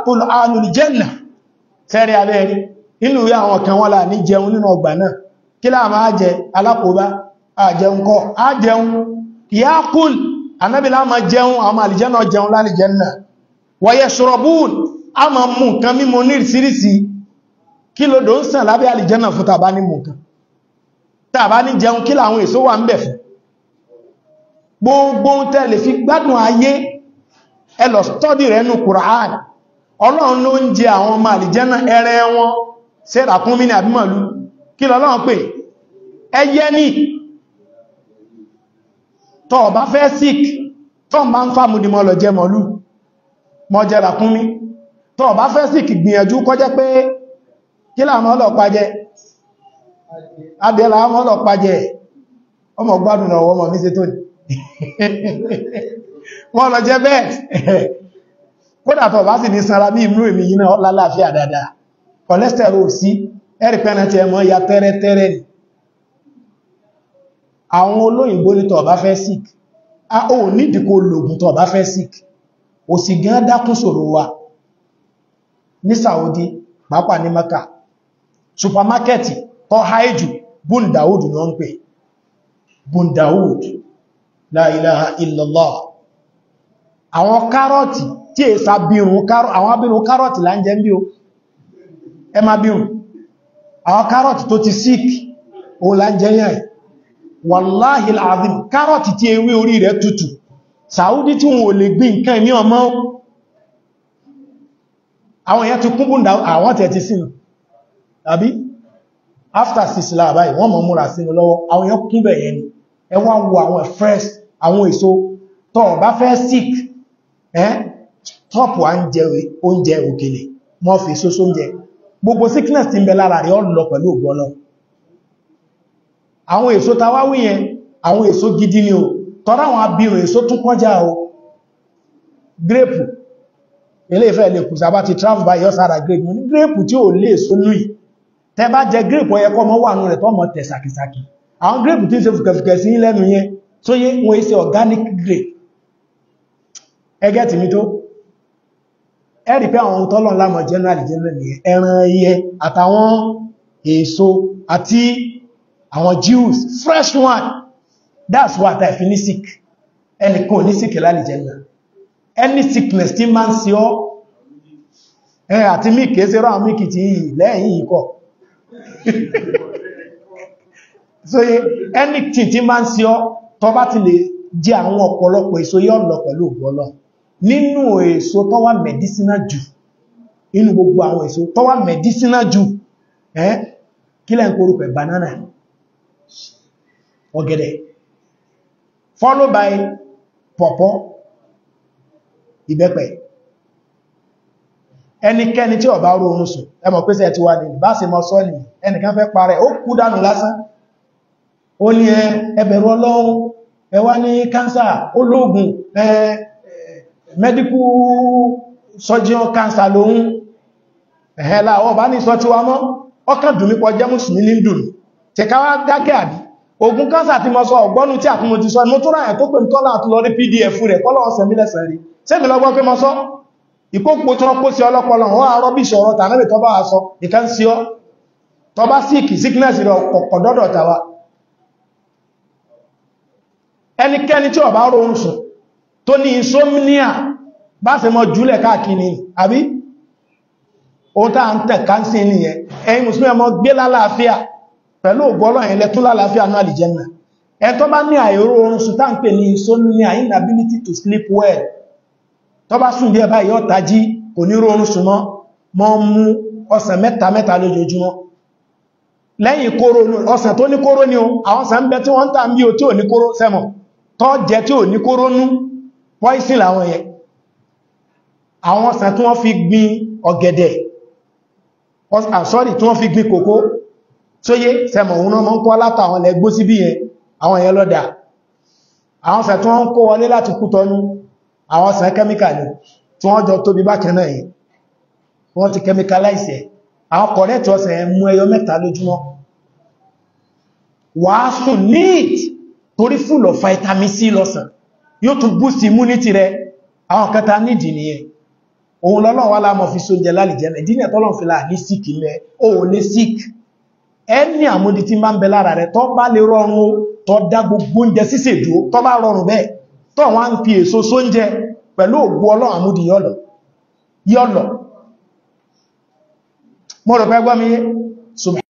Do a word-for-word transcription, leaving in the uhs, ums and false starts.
ya'kul ahlul jannah sẹ́rí abẹ́rí inú ìwé àwọn kan wọ́n là ní jẹun nínú ọgbà náà kí láà máa jẹ alákòóbá àjẹun kọ́ àjẹun ya'kul Ànábì lá máa jẹun àwọn àlìjẹ́nà jẹun lálìjẹ́nà wa yashrabun a máa mú nǹkan mímu ní ìrísírísí kí ló dò ń sàn lábẹ́ àlìjẹ́nà fún tàbá ní mú nǹkan tàbá ní jẹun kí láwọn èso wà ń bẹ̀ fún gbogbo tẹ́lẹ̀ fi gbádùn ayé ẹ lọ stọ́dì rẹ̀ nù Kùránì Ọlọ́run ló ń jẹ àwọn ọmọ àlìjẹ́nà ẹrẹ wọn ṣe ràkúnmí ní àbí màlúù kí lọ́lọ́run pè ẹyẹ ní tọ́ bá fẹ́ sick tọ́ bá ń fàmùdí mọ́ lọ jẹ màlúù mọ́ jẹ ràkúnmí tọ́ bá fẹ́ sick gbìyànjú kó jẹ́ pé kí láàmọ́ ọlọ́pàá jẹ adẹ́lá ọmọ ọlọ́pàá jẹ ọmọ gbádùn ọwọ́ mọ̀ ní ṣe tó ní wọ́n lọ jẹ́ bẹ́ẹ̀ kódà tọ́ bá sì ní sanra ní ìmú èmì yìí náà lálàáfíà dáadáa cholesterol sí ẹ̀rì pẹ́nà tí ẹmọ ya tẹ́rẹ́tẹ́rẹ́ ni àwọn olóyìnbó ní tọ́ bá fẹ́ sick a ó nídìí kó lògùn tọ́ bá fẹ́ sick ò sì gán dákún ṣòro wa ní Saudi pàápàá ní Maka supermarketi tọ́ haiju bundawood ní wọ́n ń pè bundawood la ilaha illallah àwọn kárọ̀tì tí è sá bírùn àwọn abírùn kárọ̀tì là ń jẹ bí o ẹ má bírùn àwọn kárọ̀tì tó ti sick o là ń jẹ yẹn wàláhì alazim kárọ̀tì tí ewé orí rẹ̀ tutù Saudi tí wọn ò lè gbìn nǹkan ẹ̀mí ọmọ àwọn èèyàn ti kún búndà àwọn tẹ̀ ti sínú tàbí after six láàbáyì wọ́n mọ̀ múra sínú lọ́wọ́ àwọn èèyàn kún bẹ̀ yẹn ni ẹ wá wo àwọn fresh àwọn èso tó bá fẹ́ sick ẹ́ tọ́pù à ń jẹ oúnjẹ òkèlè mọ́ fi èso sóúnjẹ gbogbo sickness ti ń bẹ lára rẹ̀ ó lọ pẹ̀lú ògbọ́nà àwọn èso tawáwí yẹn àwọn èso gidi ni o tọ́rọ àwọn abirùn èso tún kọjá o grape ilé ìfẹ́ lè kùsà bá ti travel by your sára grape mo ní grape tí ó lè so lùí tẹ bá jẹ grape ọyẹ́kọ́ mọ́ wà nù rẹ̀ tọ́ mọ́ tẹ̀ sàkìsàkì àwọn grape tí ń ṣe fùkẹ̀fùkẹ̀ sí lẹ́nu yẹn tó yé wọ́n ṣe organic grape ẹgẹ́ tì mí tó ẹ̀rì pé àwọn tọ́lọ̀ lámọ̀ general general ni ẹran ẹyẹ àtàwọn èso àti àwọn juice fresh one that's what I feel sick ẹni kò ní sick lálì general any sickness tí máa ń sí ọ́ ẹ àti mí kìí sí ráwọn míkì tí lẹ́yìn ikọ̀ so anything tí máa ń sí ọ́ tó bá ti lè jẹ àwọn ọ̀pọ̀lọpọ̀ èso yọ́ lọ pẹ̀lú ògbọ́lọ́ nínú èso tó wà medicinal jù inú gbogbo àwọn èso tó wà medicinal jù ẹ́ kí lẹ́ ń kó rúpẹ̀ banana ọ̀gẹ̀dẹ̀ followed by pọ̀pọ́ ìbẹ́pẹ ẹnikẹ́ni tí ó bá rọrùn sùn ẹ mọ̀ pé ṣé ti wà ní bá ṣe mọ́ sọ́ ní ẹnìkan fẹ́ parẹ́ ó kú dànù lásán ó ní ẹ bẹ̀rù Ọlọ́run ẹ wá ní cancer ológun ẹ medical surgeon cancer lóhun ẹ̀hẹ́lá ọ bá ní sọ tí wá mọ́ ọkàn dùn mípọ̀ jẹ́ mùsùlùmí ní dùn tí ká wá dákẹ́ àbí ogun cancer ti mọ́ sọ ọgbọ́nù tí àtúnmọ̀ ti sọ mo tó ráyẹ̀ tó pè ní tọ́lá àti lọ rí pdf rẹ̀ kọ́lọ̀ ọ̀sẹ̀ mílẹ̀sẹ̀ rí sẹ́mi lọ́gbọ́n pé mọ́ sọ ìkókò tí wọ́n kó sí ọlọ́pọlọ wọ́n àárọ́ bí ìṣọ̀rọ̀ tàbí tọ́ bá sọ ìkan sí ọ tọ́ bá síkì sickness rẹ̀ ọ̀kọ̀dọ́dọ̀ tàwa ẹnikẹ́ni tí ó bá rọrùn sùn tó ní insomnia bá ṣe mọ́ jùlẹ̀ káàkiri àbí ohun tá ń tẹ̀ káńsí nìyẹn ẹ̀yin mùsùlùmí ọmọ gbé lálàáfíà pẹ̀lú ògbọ́lọ̀ ẹ̀lẹ́ tún lálàáfíà náà àlìjẹ́nà ẹ tó bá ní àìró oorun sùn tá ń pè ní insomnia inability to sleep well tó bá sùn díẹ̀ báyìí ó tají kò ní rọrùn sùn mọ́ mọ́ mú ọ̀sán mẹ́ta mẹ́ta lójoojúmọ́ lẹ́yìn kóró ọ̀sán tó ní kóró ní o àwọn ọ̀sán bẹ tí wọ́n ń tà ń bí o tí ò ní kóró sẹ́mọ̀ tó jẹ tí ò ní kóró nú poison làwọn yẹn àwọn ọ̀sán tí wọ́n fi gbin ọ̀gẹ̀dẹ̀ sorry tí wọ́n fi gbin kòkó tó yé sẹ́mọ̀ òun náà mọ́ ń kọ́ látà àwọn ẹgbó sí bí yẹn àwọn yẹn lọ́dà àwọn ọ̀sán tí wọ́n ń kó wọlé láti Kútọ́nù àwọn ọ̀sán kẹ́míkàlì tí wọ́n jọ tóbi bákan náà yìí wọ́n ti chemicalize ẹ̀ àwọn kọ̀rẹ́tì ọ̀sán ẹ̀ mú ẹyọ mẹ́ta lójúmọ́ wàá sùn neat torí full of vitamin C lọ́sàn yóò tún boost immunity rẹ àwọn kẹta nídìí nìyẹn òun lọ́lọ́run wá láàmọ́ fi sóúnjẹ lálìjẹ́nà ìdí nìyẹn tọ́lọ́run fi láà ní sick ilẹ̀ o lè sick ẹni àmúdi tí máa ń bẹ lára rẹ̀ tó bá lè rọrùn tó dá gbogbo oúnjẹ sísè dúró tó bá rọrùn bẹ́ẹ̀ tó wọ́n ń fi èso sóúnjẹ pẹ̀lú ògbó ọlọ́run àmúdi yọ́lọ̀ yọ́lọ̀ mo rò pé gbọ́ mi